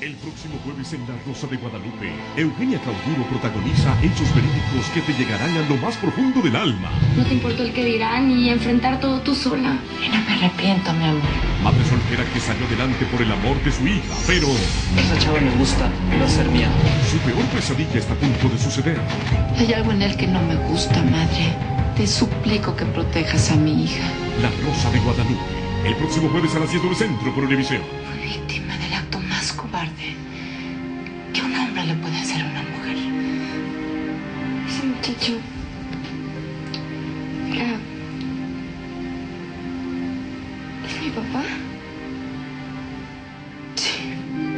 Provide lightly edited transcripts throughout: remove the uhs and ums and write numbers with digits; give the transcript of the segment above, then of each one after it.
El próximo jueves en La Rosa de Guadalupe, Eugenia Cauduro protagoniza hechos verídicos que te llegarán a lo más profundo del alma. No te importó el que dirán y enfrentar todo tú sola. Y no me arrepiento, mi amor. Madre soltera que salió adelante por el amor de su hija, pero Esa chava me gusta y va a ser mía. su peor pesadilla está a punto de suceder. Hay algo en él que no me gusta, madre. Te suplico que protejas a mi hija. La Rosa de Guadalupe, el próximo jueves a las 10 del centro por Univisión. Fue víctima del acto más cobarde que un hombre le puede hacer a una mujer. Ese muchacho era... ¿Es mi papá? Sí.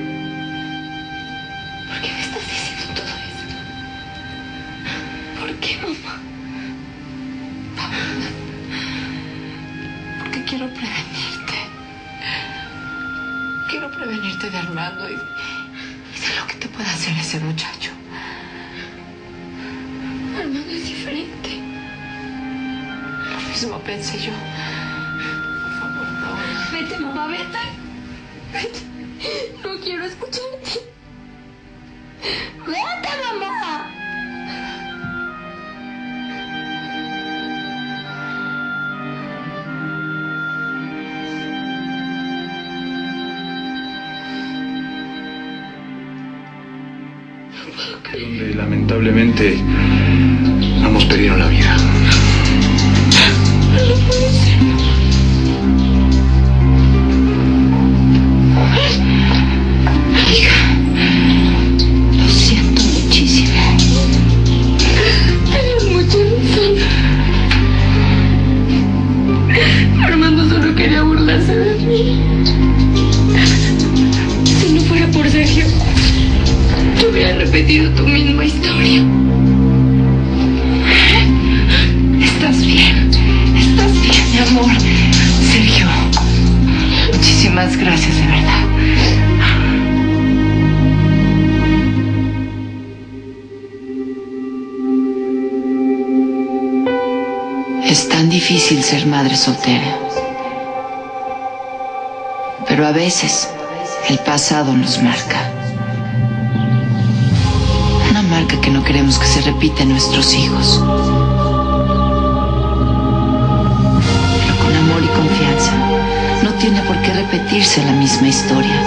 ¿Por qué me estás diciendo todo esto? ¿Por qué, mamá? Paola, porque quiero prevenirte. Quiero prevenirte de Armando y de lo que te puede hacer ese muchacho. Armando es diferente. Lo mismo pensé yo. Por favor, Paola. Vete, mamá, vete. Vete. No quiero escucharte. Vete, mamá. Donde lamentablemente ambos perdieron la vida. No puede ser. Hija, lo siento muchísimo. Tienes mucha razón. Armando solo quería burlarse de mí. Si no fuera por Sergio, yo hubiera repetido tu misma historia. Estás bien, mi amor. Sergio, muchísimas gracias, de verdad. Es tan difícil ser madre soltera. Pero a veces el pasado nos marca. Una marca que no queremos que se repita en nuestros hijos. Pero con amor y confianza no tiene por qué repetirse la misma historia.